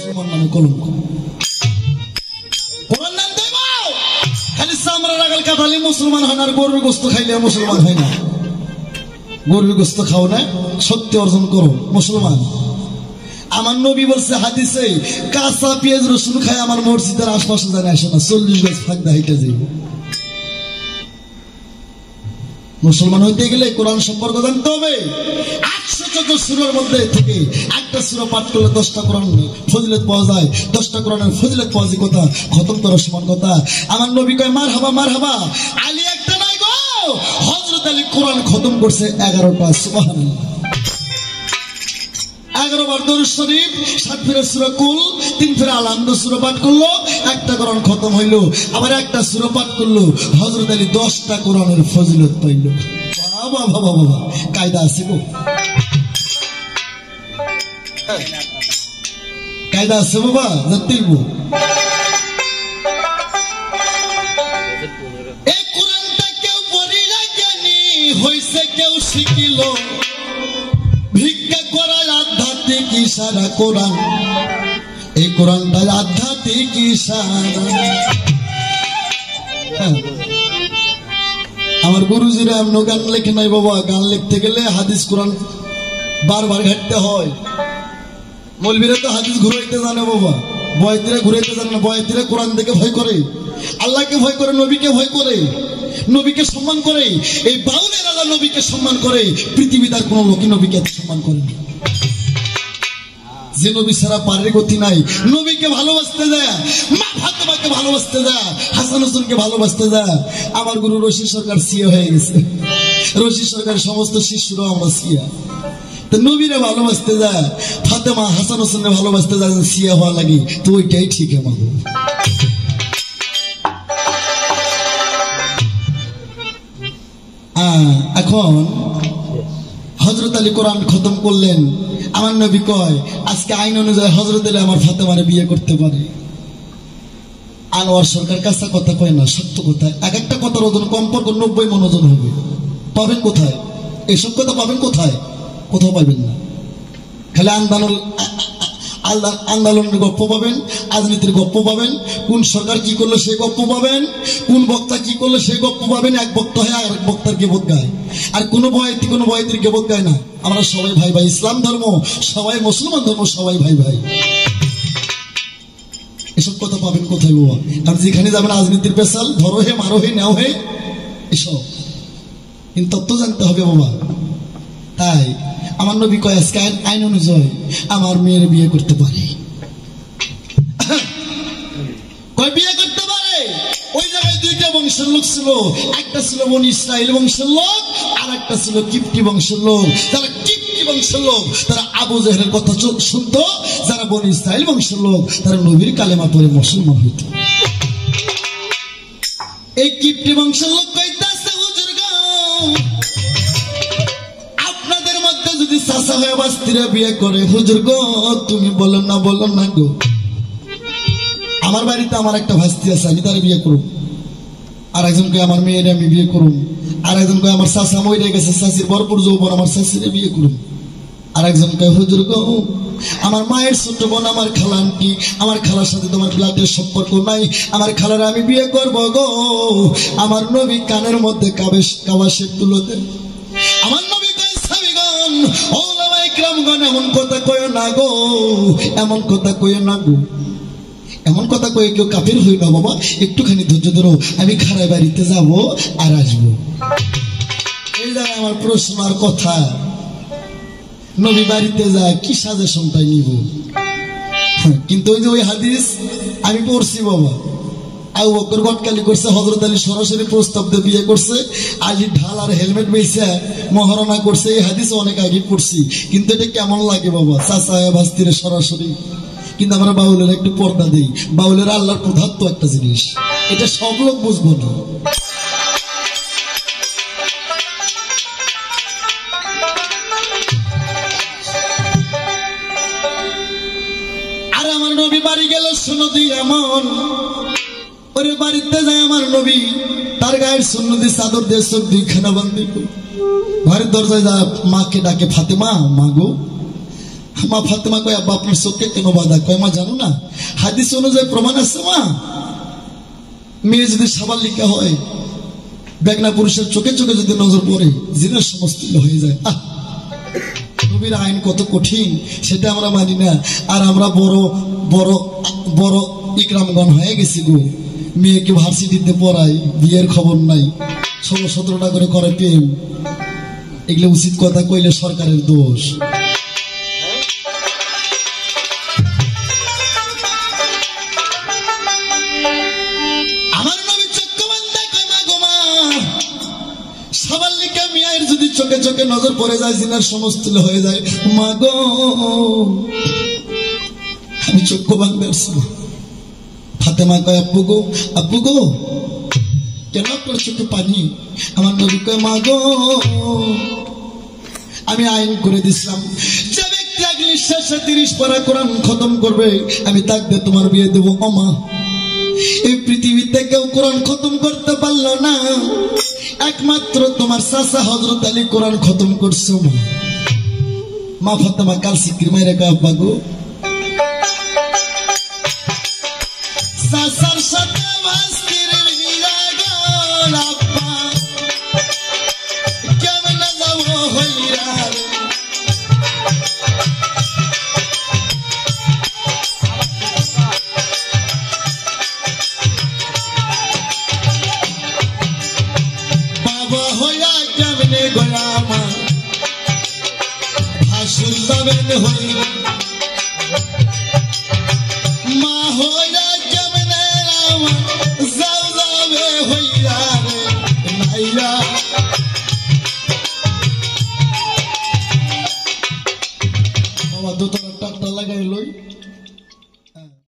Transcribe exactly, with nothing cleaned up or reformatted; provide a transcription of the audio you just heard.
মুসলমান নামে কলঙ্ক। কোরআন নাম দেব খালি চামড়া রাগাল কাটালে মুসলমান হয় না, আর গরুর গোস্ত খাইলে মুসলমান হয় না। গরুর গোস্ত খাও না, সত্য অর্জন করো মুসলমান। আমার নবী বলছে হাদিসে, কাঁচা পেঁয়াজ রসুন খাই আমার মসজিদের আশপাশে জানে আসে না, চল্লিশ গজ ফাঁকদা হাইটে যাইব। মুসলমান হইতে গেলে কোরআন সম্পর্ক জানতে হবে। একশো চোদ্দ সূরার মধ্যে থেকে একটা সূরা পাঠ করলে দশটা কোরআন ফজিলত পাওয়া যায়, দশটা কোরআনের ফজিলত পাওয়া যায় কথা, খতম করার সমান কথা। আমার নবী কয় মার হাবা মার হাবা, আলী একটা নাই গো, হযরত আলী কোরআন খতম করছে এগারোটা। সুবহানাল্লাহ। এগারো বার দরুদ শরীফ, সাত ফেরা সূরা কুল, তিন ফেরা আল হামদ সূরা পাঠ করলো, একটা কোরআন খতম হইলো। আবার একটা সূরা পাঠ করলো, হযরত আলী দশটা কোরআনের ফজিলত পাইল। বাবা বাবা বাবা, কায়দা আছে গো, কায়দা আছে বাবা, জানতেইব। এই কোরআনটা কেউ পড়িলা জ্ঞানী হইছে, কেউ শিখিল ভিক্ষা করার আধ্যাত্মিক ইশারা কোরআন। এই কোরআনটা আধ্যাত্মিক ইশারা। আমার গুরুজিরা এমন গান লেখে নাই বাবা, গান লিখতে গেলে হাদিস কোরআন বারবার ঘাটতে হয়। মৌলবীরা তো হাদিস ঘুরাইতে জানে বাবা, বয়াতিরা ঘুরাইতে জানে না। বয়াতিরা কোরআন দেখে ভয় করে, আল্লাহকে ভয় করে, নবীকে ভয় করে, নবীকে সম্মান করে। এই বাউলের আল্লাহ নবীকে সম্মান করে, পৃথিবীতে আর কোন লোকই নবীকে এত সম্মান করে না। যে নবী ছাড়া পারের গতি নাই, নবীকে ভালোবাসতে যায়, মা ফাতেমাকে ভালোবাসতে যায়, হাসান হোসেনকে ভালোবাসতে যায়। আমার গুরু রশিদ সরকার সিয়া হয়ে গেছে, রশিদ সরকারের সমস্ত শিষ্যরাও আমরা সিয়া। তো নবীরে ভালোবাসতে যায়, ফাতেমা হাসান হোসেনকে ভালোবাসতে যায়, সিয়া হওয়া লাগি। তো ওইটাই ঠিক আমাদের। এখন হযরত আলী কোরআন খতম করলেন। আমার নবী কয় আজকে আইন অনুযায়ী হযরত আলী আমার ফাতেমারে বিয়ে করতে পারে। আনোয়ার সরকার কাঁচা কথা কয় না, সত্য কথা। এক একটা কথার ওজন কমপক্ষে নব্বই মন ওজন হবে। পাবেন কোথায় এইসব কথা? পাবেন কোথায়? কোথাও পাবেন না। খালি আন্দোলন আল্লাহ আন্দোলনের গপ্প পাবেন, রাজনীতির গপ্প পাবেন, কোন সরকার কি করলো সেই গপ্প পাবেন, কোন বক্তা কি করলো সেই গপ্প পাবেন। এক বক্তা হয় আর এক বক্তার গেবত গায়, আর কোনো বয়াতি কোনো বয়াতির গেবত গায় না। আমরা সবাই ভাই ভাই, ইসলাম ধর্ম সবাই, মুসলমান ধর্ম সবাই ভাই ভাই। এসব কথা পাবেন কোথায় বাবা? কারণ যেখানে যাবেন রাজনীতির পেশাল, ধরো হে মারো হে নেও হে, এসব কিন্তু তত্ত্ব জানতে হবে বাবা। তাই আমার নবী কয় আজকে আইন অনুযায়ী আমার মেয়ের বিয়ে করতে পারে। কয় বিয়ে করতে পারে। ওই জায়গায় দুইটা বংশের লোক ছিল, একটা ছিল বনি ইসরাইল বংশের লোক, আর একটা ছিল কিপ্টি বংশের লোক। যারা কিপ্টি বংশের লোক তারা আবু জেহেলের কথা শুনতো, যারা বনি ইসরাইল বংশের লোক তারা নবীর কালেমা পড়ে মুসলমান হইত। এই কিপ্টি বংশের লোক কইতাছে হুজুর গো, আপনাদের মধ্যে যদি চাচা হয়ে বাস্তিরা বিয়ে করে, হুজুর গো তুমি বলো না বলো না গো, আমার বাড়িতে আমার একটা ভাস্তি আছে, আমি তার বিয়ে করব। আর একজনকে আমার মেয়ের আমি বিয়ে করুম। আর একজনকে আমার চাচা মরে গেছে, চাষির ভরপুর যৌবন, আমার চাষিরে বিয়ে করুম। আর একজনকে হুজুর গো আমার মায়ের ছোট বোন, আমার খালা আন্টি, আমার খালার সাথে তোমার ব্লাডের সম্পর্ক নাই, আমার খালার আমি বিয়ে করব গো। আমার নবী কানের মধ্যে কাবেশ কাবাসের তুলো দেন। আমার নবী কয় সাবিগণ ওলামা ইকরামগণ এমন কথা কইও না গো, এমন কথা কইও না গো, এমন কথা কয়ে কেউ কাফের হই না বাবা। একটুখানি ধৈর্য ধরো, আমি খারাপ বাড়িতে যাব আর আসবো। এই জায়গায় আমার প্রশ্ন আর কথা, নবী বাড়িতে যায় কি সাজেশনটাই নিব? কিন্তু ওই যে ওই হাদিস আমি পড়ছি বাবা, আবু বকর গটকালি করছে, হযরত আলী সরাসরি প্রস্তাব দিয়ে বিয়ে করছে, আলী ঢাল আর হেলমেট বেইছে মহারণা করছে। এই হাদিস অনেক আগে পড়ছি, কিন্তু এটা কেমন লাগে বাবা? চাচা ভাস্তিরে সরাসরি। কিন্তু আমরা বাউলের একটু পর্দা দিই, বাউলের আল্লাহর প্রধাত্ব একটা জিনিস, এটা সব লোক বুঝবো না। আর আমার নবী বাড়ি গেল সুন্নতি এমন, ওরে বাড়িতে যায় আমার নবী, তার গায়ের সুন্নতি চাদর দিয়ে চোখ দুইখানা বান্ধি, ঘরের দরজায় যা মাকে ডাকে ফাতেমা, মা গো মা ফাতেমা কয় আব্বা আপনার চোখে কেন বাধা? কয় মা জানো না হাদিস অনুযায়ী প্রমাণ আছে মা, মেয়ে যদি সাবালিকা হয় বেগনা পুরুষের চোখে চোখে যদি নজর পড়ে জিনার সমস্তুল্য হয়ে যায়। আহ নবীর আইন কত কঠিন সেটা আমরা মানি না, আর আমরা বড় বড় বড় ইকরামগণ হয়ে গেছি গো। মেয়েকে ভার্সিটিতে পড়াই, বিয়ের খবর নাই, ষোলো সতেরোটা করে করে প্রেম। এগুলো উচিত কথা কইলে সরকারের দোষ। আমার নবী চক্রবর্তী কমা গোমা সাবালিকা মেয়ের যদি চোখে চোখে নজর পড়ে যায় জিনার সমস্তুল্য হয়ে যায়। মা গো আমি চক্ষু বাঁধবে আসবো। ফাতেমা কয় আব্বু গো আব্বু গো কেন আপনার চোখে পানি? আমার নবী কয় মা গো আমি আইন করে দিছিলাম যে ব্যক্তি আগে নিঃশ্বাসে তিরিশ পারা কোরআন খতম করবে আমি তাকে তোমার বিয়ে দেবো। ও মা এই পৃথিবীতে কেউ কোরআন খতম করতে পারলো না, একমাত্র তোমার চাচা হযরত আলী কোরআন খতম করছো। মা ফাতেমা কাল সিকির মাইরে কয় আব্বা গো চাচার সাথে ভাস্তির বিয়া গো আব্বা কেমনে যাবো হইরা রে। বাবা হইয়া কেমনে গোয়া মা ভাসুর যাবেন হইরা, মা হইয়া কেমনে রামা যাও যাবে হইরা রে নাইয়া। বাবা দুটো টাকা লাগাই লই।